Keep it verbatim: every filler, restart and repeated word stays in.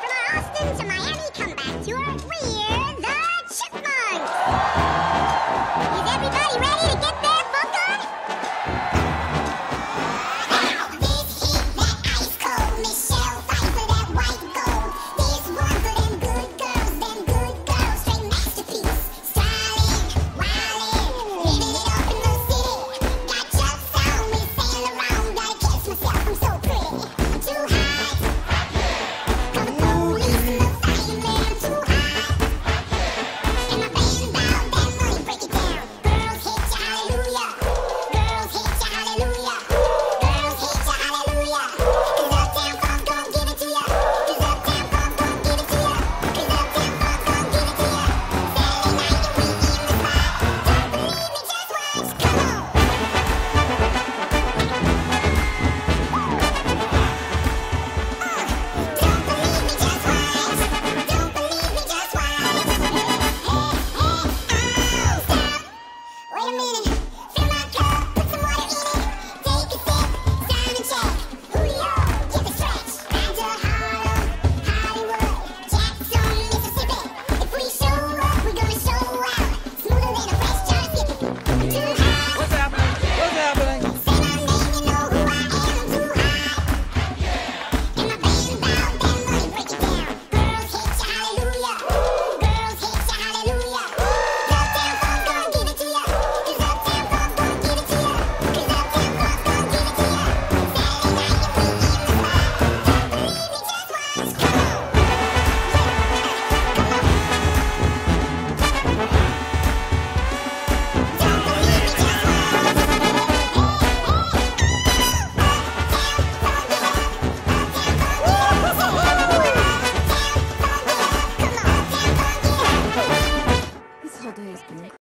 From our Austin to Miami comeback tour, we're the Chipmunks! Is everybody ready to get their funk on? This is that ice cold Michelle fight for that white gold. This one for them good girls, them good girls, straight masterpiece. Styling, wildin', living it up in the city. Got jokes on me, Saint Laurent, gotta kiss myself, I'm so pretty. I'm too hot. Call the police and the fireman, I'm too hot. And my band bout that money, break it down. Girls hit ya hallelujah. Girls hit ya hallelujah. Girls hit ya hallelujah. Cause Uptown Funk gon' give it to ya. Cause Uptown Funk gon' give it to ya. Cause Uptown Funk gon' give it to ya. Saturday night and we in the spot. Don't believe me, just watch. Come on. Don't believe me, just watch. Don't believe me, just watch. Hey, hey, hey, oh, stop. Wait a minute. Fill my cup, put some water in it. Take a sip, sign and check. Julio, give a stretch. Round to Harlem, Hollywood, Jackson, Mississippi. If we show up, we're gonna show out. Smoother than a fresh jar skippy. Too hot. What's happening? What's happening? Say my name, you know who I am. I'm too hot. And my band bout that money, break it down. Girls hit ya hallelujah. Girls hit ya hallelujah. Uptown Funk gon' give it to ya. Cause Uptown Funk gon' give it to ya. Cause Uptown Funk gon' give it to ya. Saturday night and we in the spot. Don't believe me, just watch. Come on. Come on. Don't believe me, just watch. This whole day has been